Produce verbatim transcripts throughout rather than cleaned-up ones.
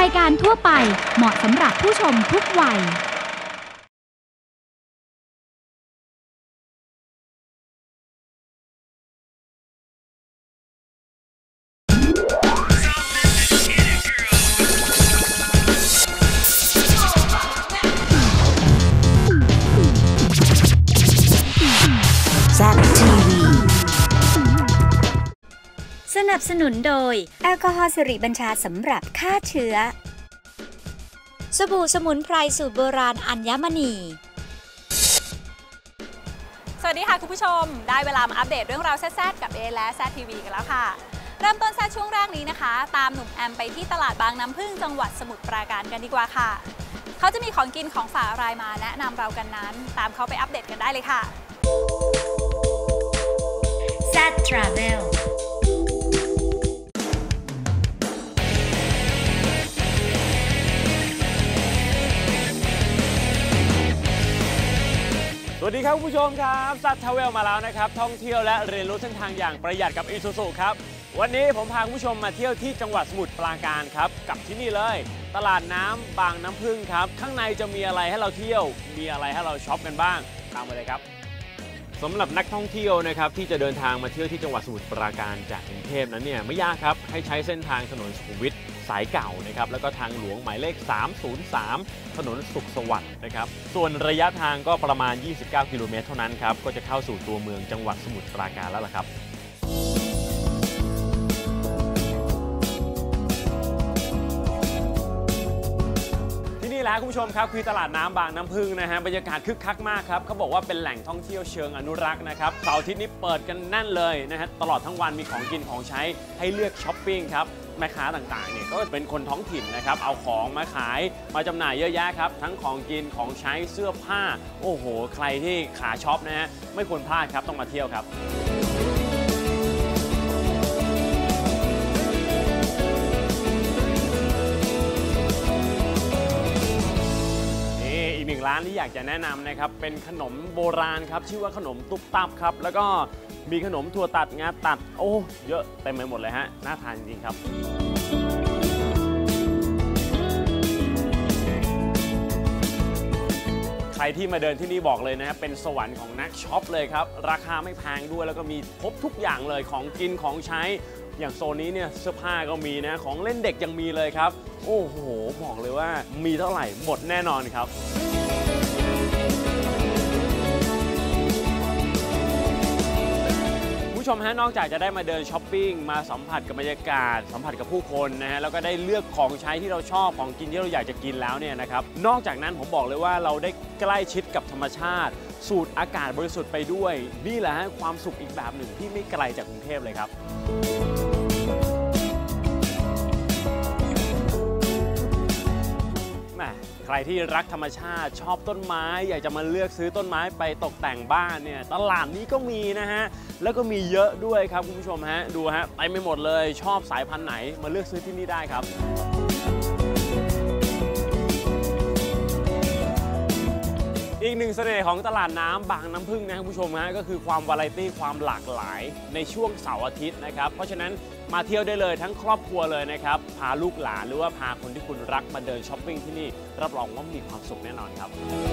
ายการทั่วไปเหมาะสำหรับผู้ชมทุกวัยสนับสนุนโดยแอลกอฮอล์สิริบัญชาสำหรับฆ่าเชื้อสบู่สมุนไพรสูตรโบราณอัญมณีสวัสดีค่ะคุณผู้ชมได้เวลามาอัปเดตเรื่องราวแซ่บๆกับเอและแซ่บทีวีกันแล้วค่ะเริ่มต้นแซ่บช่วงแรกนี้นะคะตามหนุ่มแอมไปที่ตลาดบางน้ำพึ่งจังหวัดสมุทรปราการกันดีกว่าค่ะเขาจะมีของกินของฝากอะไรมาแนะนำเรากันนั้นตามเขาไปอัปเดตกันได้เลยค่ะแซ่บทราเวลสวัสดีครับคุณผู้ชมครับซัดทราเวลมาแล้วนะครับท่องเที่ยวและเรียนรู้เส้นทางอย่างประหยัดกับอีซูซูครับวันนี้ผมพาคุณผู้ชมมาเที่ยวที่จังหวัดสมุทรปราการครับกับที่นี่เลยตลาดน้ำบางน้ำพึ่งครับข้างในจะมีอะไรให้เราเที่ยวมีอะไรให้เราช็อปกันบ้างตามมาเลยครับสำหรับนักท่องเที่ยวนะครับที่จะเดินทางมาเที่ยวที่จังหวัดสมุทรปราการจากกรุงเทพนั้นเนี่ยไม่ยากครับให้ใช้เส้นทางถนนสุขุมวิทสายเก่านะครับแล้วก็ทางหลวงหมายเลขสามศูนย์สามถนนสุขสวัสดิ์นะครับส่วนระยะทางก็ประมาณยี่สิบเก้ากิโลเมตรเท่านั้นครับก็จะเข้าสู่ตัวเมืองจังหวัดสมุทรปราการแล้วล่ะครับแล้วคุณผู้ชมครับคือตลาดน้ำบางน้ำพึ่งนะฮะบรรยากาศคึกคักมากครับเขาบอกว่าเป็นแหล่งท่องเที่ยวเชิงอนุรักษ์นะครับเสาร์อาทิตย์นี้เปิดกันแน่นเลยนะฮะตลอดทั้งวันมีของกินของใช้ให้เลือกช้อปปิ้งครับแม่ค้าต่างๆเนี่ยก็เป็นคนท้องถิ่นนะครับเอาของมาขายมาจำหน่ายเยอะแยะครับทั้งของกินของใช้เสื้อผ้าโอ้โหใครที่ขาช็อปนะฮะไม่ควรพลาดครับต้องมาเที่ยวครับหนึ่งร้านที่อยากจะแนะนำนะครับเป็นขนมโบราณครับชื่อว่าขนมตุ๊บตับครับแล้วก็มีขนมถั่วตัดงาตัดโอ้เยอะเต็มไปหมดเลยฮะน่าทานจริงๆครับใครที่มาเดินที่นี่บอกเลยนะครับเป็นสวรรค์ของนักช็อปเลยครับราคาไม่แพงด้วยแล้วก็มีครบทุกอย่างเลยของกินของใช้อย่างโซนนี้เนี่ยเสื้อผ้าก็มีนะของเล่นเด็กยังมีเลยครับโอ้โหบอกเลยว่ามีเท่าไหร่หมดแน่นอนครับผู้ชมฮะนอกจากจะได้มาเดินช้อปปิ้งมาสัมผัสกับบรรยากาศสัมผัสกับผู้คนนะฮะแล้วก็ได้เลือกของใช้ที่เราชอบของกินที่เราอยากจะกินแล้วเนี่ยนะครับนอกจากนั้นผมบอกเลยว่าเราได้ใกล้ชิดกับธรรมชาติสูดอากาศบริสุทธิ์ไปด้วยนี่แหละฮะความสุขอีกแบบหนึ่งที่ไม่ไกลจากกรุงเทพเลยครับใครที่รักธรรมชาติชอบต้นไม้อยากจะมาเลือกซื้อต้นไม้ไปตกแต่งบ้านเนี่ยตลาดนี้ก็มีนะฮะแล้วก็มีเยอะด้วยครับคุณผู้ชมฮะดูฮะไปไม่หมดเลยชอบสายพันธุ์ไหนมาเลือกซื้อที่นี่ได้ครับอีกหนึ่งเสน่ห์ของตลาดน้ำบางน้ำพึ่งนะคุณผู้ชมฮะก็คือความวาไรตี้ความหลากหลายในช่วงเสาร์อาทิตย์นะครับเพราะฉะนั้นมาเที่ยวได้เลยทั้งครอบครัวเลยนะครับพาลูกหลานหรือว่าพาคนที่คุณรักมาเดินช้อปปิ้งที่นี่รับรองว่ามีความสุขแน่นอนครับ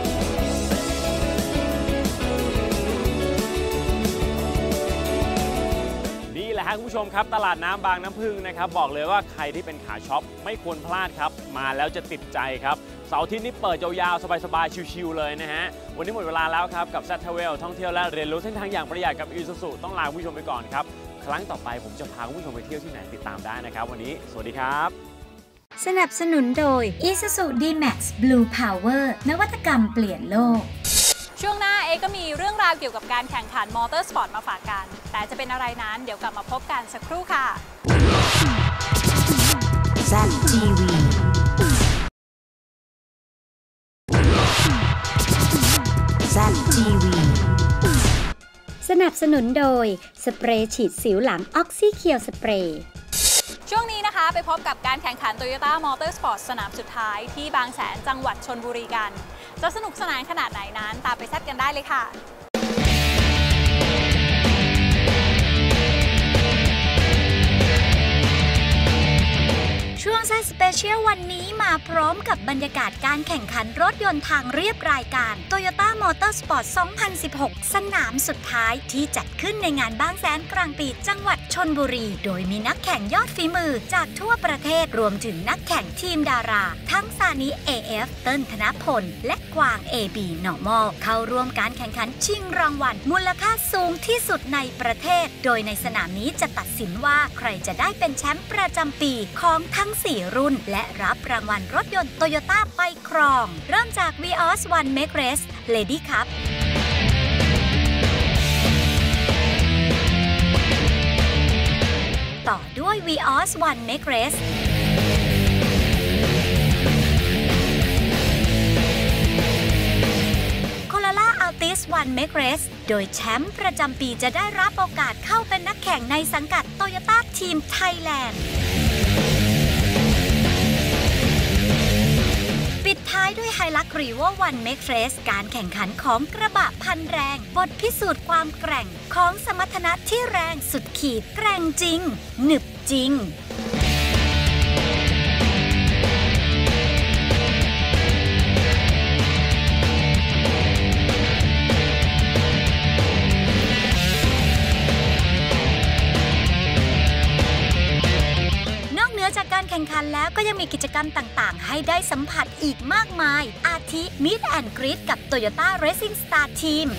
นี่แหละครับคุณผู้ชมครับตลาดน้ำบางน้ำพึ่งนะครับบอกเลยว่าใครที่เป็นขาช็อปไม่ควรพลาดครับมาแล้วจะติดใจครับเสาร์อาทิตย์นี้เปิดยาวๆสบายๆชิวๆเลยนะฮะวันนี้หมดเวลาแล้วครับกับแซ่บทราเวลท่องเที่ยวและเรียนรู้เส้นทางอย่างประหยัดกับอีซูซูต้องลาคุณผู้ชมไปก่อนครับครั้งต่อไปผมจะพาคุณผู้ชมไปเที่ยวที่ไหนติดตามได้นะครับวันนี้สวัสดีครับสนับสนุนโดย Isuzu ดี แม็กซ์ Blue Power นวัตกรรมเปลี่ยนโลกช่วงหน้าเอก็มีเรื่องราวเกี่ยวกับการแข่งขันมอเตอร์สปอร์ตมาฝากกันแต่จะเป็นอะไรนั้นเดี๋ยวกลับมาพบกันสักครู่ค่ะแซ่บ ที วี แซ่บ ที วี สนับสนุนโดยสเปรย์ฉีดสิวหลังออกซิเคียวสเปรย์ช่วงนี้นะคะไปพบกับการแข่งขัน Toyota Motorsport สนามสุดท้ายที่บางแสนจังหวัดชลบุรีกันจะสนุกสนานขนาดไหนนั้นตามไปแซ่บกันได้เลยค่ะช่วงแซ่บสเปเชียลวันนี้มาพร้อมกับบรรยากาศการแข่งขันรถยนต์ทางเรียบรายการ Toyota Motorsport สองพันสิบหก สนามสุดท้ายที่จัดขึ้นในงานบางแสนกลางปีจังหวัดชลบุรีโดยมีนักแข่งยอดฝีมือจากทั่วประเทศรวมถึงนักแข่งทีมดาราทั้งซานิ เอ เอฟ เติ้ลธนพลและกวาง เอ บี Normal เข้าร่วมการแข่งขันชิงรางวัลมูลค่าสูงที่สุดในประเทศโดยในสนามนี้จะตัดสินว่าใครจะได้เป็นแชมป์ประจำปีของทั้งสี่รุ่นและรับรางวัลรถยนต์โตโยต้าไปครองเริ่มจาก วี ออส วัน Make Race Lady Cup ต่อด้วย วี ออส วัน Make Race Corolla Altis วัน Make Race โดยแชมป์ประจำปีจะได้รับโอกาสเข้าเป็นนักแข่งในสังกัด Toyota Team Thailand ปิดท้ายด้วย Hilux Revo วัน Make Race การแข่งขันของกระบะพันแรงบทพิสูจน์ความแกร่งของสมรรถนะที่แรงสุดขีดแกร่งจริงหนึบจริงจากการแข่งขันแล้วก็ยังมีกิจกรรมต่างๆให้ได้สัมผัสอีกมากมายอาทิ Meet and Greet กับ Toyota Racing Star Team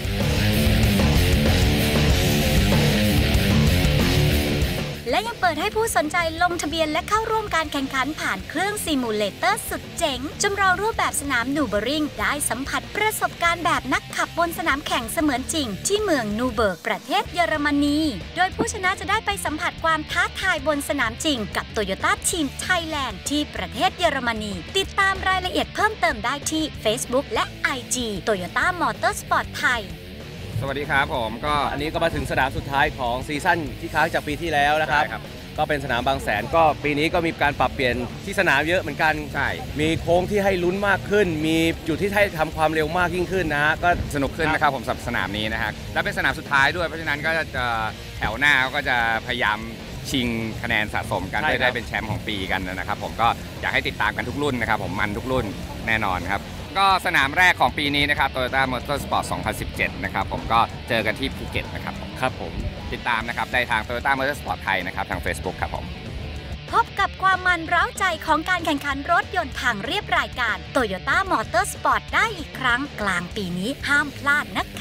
และยังเปิดให้ผู้สนใจลงทะเบียนและเข้าร่วมการแข่งขันผ่านเครื่องซิมูเลเตอร์สุดเจ๋งจำลองรูปแบบสนามนูเบอริงได้สัมผัสประสบการณ์แบบนักขับบนสนามแข่งเสมือนจริงที่เมืองนูเบิร์กประเทศเยอรมนีโดยผู้ชนะจะได้ไปสัมผัสความท้าทายบนสนามจริงกับ Toyota Team Thailand ที่ประเทศเยอรมนีติดตามรายละเอียดเพิ่มเติมได้ที่ Facebook และ ไอ จี Toyota Motorsport ไทยสวัสดีครับผมก็อันนี้ก็มาถึงสนามสุดท้ายของซีซั่นที่ค้างจากปีที่แล้วนะครับก็เป็นสนามบางแสนก็ปีนี้ก็มีการปรับเปลี่ยนที่สนามเยอะเหมือนกันใช่มีโค้งที่ให้ลุ้นมากขึ้นมีจุดที่ให้ทำความเร็วมากยิ่งขึ้นนะฮะก็สนุกขึ้นนะครับผมสำหรับสนามนี้นะฮะและเป็นสนามสุดท้ายด้วยเพราะฉะนั้นก็จะแถวหน้าก็จะพยายามชิงคะแนนสะสมกันเพื่อได้เป็นแชมป์ของปีกันนะครับผมก็อยากให้ติดตามกันทุกรุ่นนะครับผมมันทุกรุ่นแน่นอนครับก็สนามแรกของปีนี้นะครับ Toyota Motorsport สองพันสิบเจ็ดนะครับผมก็เจอกันที่ภูเก็ตนะครับครับผมติดตามนะครับได้ทาง Toyota Motorsport ไทยนะครับทาง Facebook ครับผมพบกับความมันเร้าใจของการแข่งขันรถยนต์ทางเรียบรายการ Toyota Motorsport ได้อีกครั้งกลางปีนี้ห้ามพลาดนะคะ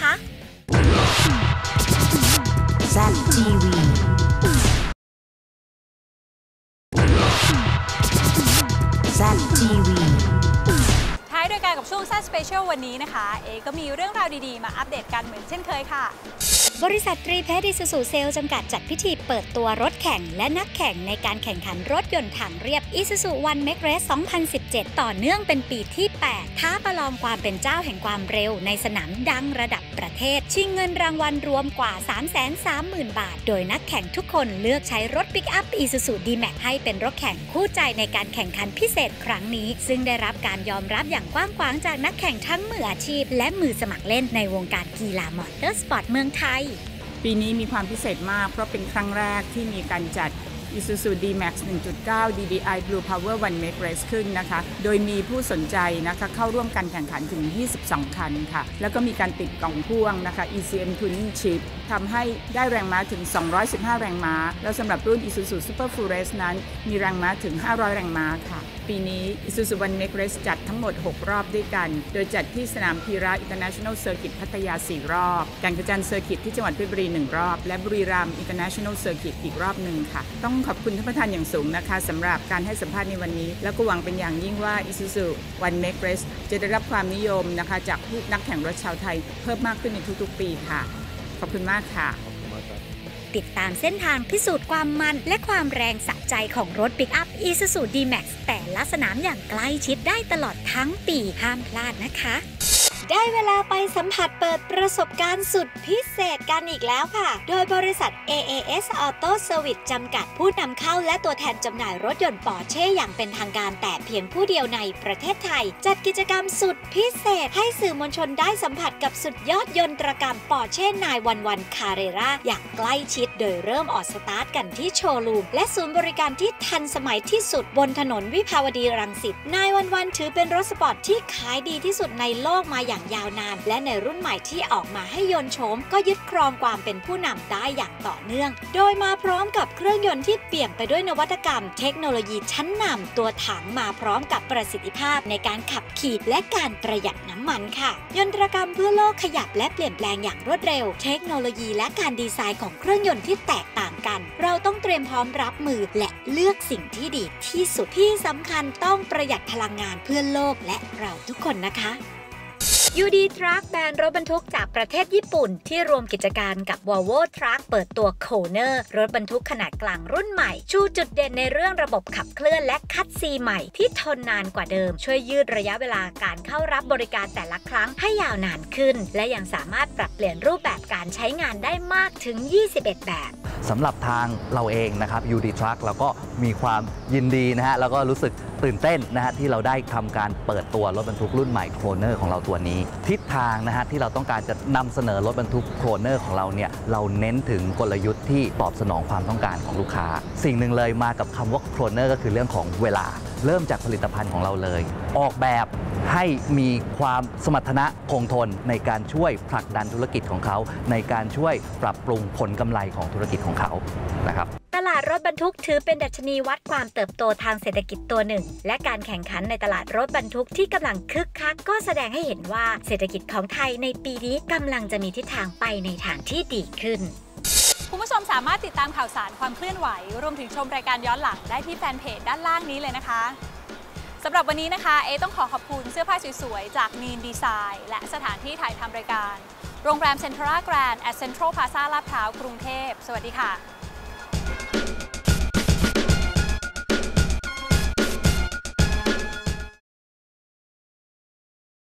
แซด ที วีแซด ที วีท้ายโดยการกับช่วงแซดสเปเชียลวันนี้นะคะเอก็มีเรื่องราวดีๆมาอัปเดตกันเหมือนเช่นเคยค่ะบริษัทตรีเพชร อิซูซูเซลจำกัดจัดพิธีเปิดตัวรถแข่งและนักแข่งในการแข่งขันรถยนต์ทางเรียบ Isuzu One Make Race สองพันสิบเจ็ด ต่อเนื่องเป็นปีที่ แปด ท้าประลองความเป็นเจ้าแห่งความเร็วในสนามดังระดับประเทศชิงเงินรางวัลรวมกว่า สามแสนสามหมื่น บาทโดยนักแข่งทุกคนเลือกใช้รถปิกอัพ Isuzu ดี แม็กซ์ ให้เป็นรถแข่งคู่ใจในการแข่งขันพิเศษครั้งนี้ซึ่งได้รับการยอมรับอย่างกว้างขวางจากนักแข่งทั้งมืออาชีพและมือสมัครเล่นในวงการกีฬามอเตอร์สปอร์ตเมืองไทยปีนี้มีความพิเศษมากเพราะเป็นครั้งแรกที่มีการจัด Isuzu ดี แม็กซ์ หนึ่งจุดเก้า ดี ดี ไอ Blue Power One Make Race ขึ้นนะคะโดยมีผู้สนใจนะคะเข้าร่วมการแข่งขันถึงยี่สิบสองคันค่ะแล้วก็มีการติดกล่องพ่วงนะคะ อี ซี เอ็ม Tuning Chip ทำให้ได้แรงม้าถึงสองร้อยสิบห้าแรงม้าแล้วสำหรับรุ่น Isuzu Super Full Race นั้นมีแรงม้าถึงห้าร้อยแรงม้าค่ะปีนี้ Isuzu One Make Race จัดทั้งหมดหกรอบด้วยกันโดยจัดที่สนามพีระ International Circuit พัทยาสี่รอบการกระจันเซอร์กิตที่จังหวัดเพชรบุรีหนึ่งรอบและบุรีรัมย์ International Circuit อีกรอบหนึ่งค่ะต้องขอบคุณท่านประธานอย่างสูงนะคะสำหรับการให้สัมภาษณ์ในวันนี้แล้วก็หวังเป็นอย่างยิ่งว่า Isuzu One Make Race จะได้รับความนิยมนะคะจากผู้นักแข่งรถชาวไทยเพิ่มมากขึ้นในทุกๆปีค่ะขอบคุณมากค่ะติดตามเส้นทางพิสูจน์ความมันและความแรงสะใจของรถปิกอัพ Isuzu ดี แม็กซ์ แต่ละสนามอย่างใกล้ชิดได้ตลอดทั้งปีห้ามพลาดนะคะได้เวลาไปสัมผัสเปิดประสบการณ์สุดพิเศษกันอีกแล้วค่ะโดยบริษัท เอ เอ เอส Auto Service จำกัดผู้นำเข้าและตัวแทนจำหน่ายรถยนต์ปอร์เช่อย่างเป็นทางการแต่เพียงผู้เดียวในประเทศไทยจัดกิจกรรมสุดพิเศษให้สื่อมวลชนได้สัมผัสกับสุดยอดยนตรกรรมปอร์เช่นายวันวันคาเรราอย่างใกล้ชิดโดยเริ่มออกสตาร์ทกันที่โชว์รูมและศูนย์บริการที่ทันสมัยที่สุดบนถนนวิภาวดีรังสิตนายวันวันถือเป็นรถสปอร์ตที่ขายดีที่สุดในโลกมาอย่างยาวนานและในรุ่นใหม่ที่ออกมาให้ยนต์โฉมก็ยึดครองความเป็นผู้นำได้อย่างต่อเนื่องโดยมาพร้อมกับเครื่องยนต์ที่เปี่ยมไปด้วยนวัตกรรมเทคโนโลยีชั้นนำตัวถังมาพร้อมกับประสิทธิภาพในการขับขี่และการประหยัดน้ำมันค่ะยนตรกรรมเพื่อโลกขยับและเปลี่ยนแปลงอย่างรวดเร็วเทคโนโลยีและการดีไซน์ของเครื่องยนต์ที่แตกต่างกันเราต้องเตรียมพร้อมรับมือและเลือกสิ่งที่ดีที่สุดที่สำคัญต้องประหยัดพลังงานเพื่อโลกและเราทุกคนนะคะ ยู ดี Truck แบรนด์รถบรรทุกจากประเทศญี่ปุ่นที่รวมกิจการกับ Volvo Truck เปิดตัว Kona รถบรรทุกขนาดกลางรุ่นใหม่ชูจุดเด่นในเรื่องระบบขับเคลื่อนและคัดซีใหม่ที่ทนนานกว่าเดิมช่วยยืดระยะเวลาการเข้ารับบริการแต่ละครั้งให้ยาวนานขึ้นและยังสามารถปรับเปลี่ยนรูปแบบการใช้งานได้มากถึงยี่สิบเอ็ดแบบสำหรับทางเราเองนะครับ ยู ดี Truck เราก็มีความยินดีนะฮะแล้วก็รู้สึกตื่นเต้นนะฮะที่เราได้ทำการเปิดตัวรถบรรทุกรุ่นใหม่โครเนอร์ของเราตัวนี้ทิศทางนะฮะที่เราต้องการจะนำเสนอรถบรรทุกโครเนอร์ของเราเนี่ยเราเน้นถึงกลยุทธ์ที่ตอบสนองความต้องการของลูกค้าสิ่งหนึ่งเลยมากับคำว่าโครเนอร์ก็คือเรื่องของเวลาเริ่มจากผลิตภัณฑ์ของเราเลยออกแบบให้มีความสมรรถนะคงทนในการช่วยผลักดันธุรกิจของเขาในการช่วยปรับปรุงผลกำไรของธุรกิจของเขานะครับตลาดรถบรรทุกถือเป็นดัชนีวัดความเติบโตทางเศรษฐกิจตัวหนึ่งและการแข่งขันในตลาดรถบรรทุกที่กำลังคึกคักก็แสดงให้เห็นว่าเศรษฐกิจของไทยในปีนี้กำลังจะมีทิศทางไปในทางที่ดีขึ้นคุณผู้ชมสามารถติดตามข่าวสารความเคลื่อนไหวรวมถึงชมรายการย้อนหลังได้ที่แฟนเพจด้านล่างนี้เลยนะคะสำหรับวันนี้นะคะเอต้องขอขอบคุณเสื้อผ้าสวยๆจากนีนดีไซน์และสถานที่ถ่ายทำรายการโรงแรมเซ็นทรัลแกรนด์แอทเซ็นทรัลพลาซ่าลาดพร้าวกรุงเทพสวัสดีค่ะ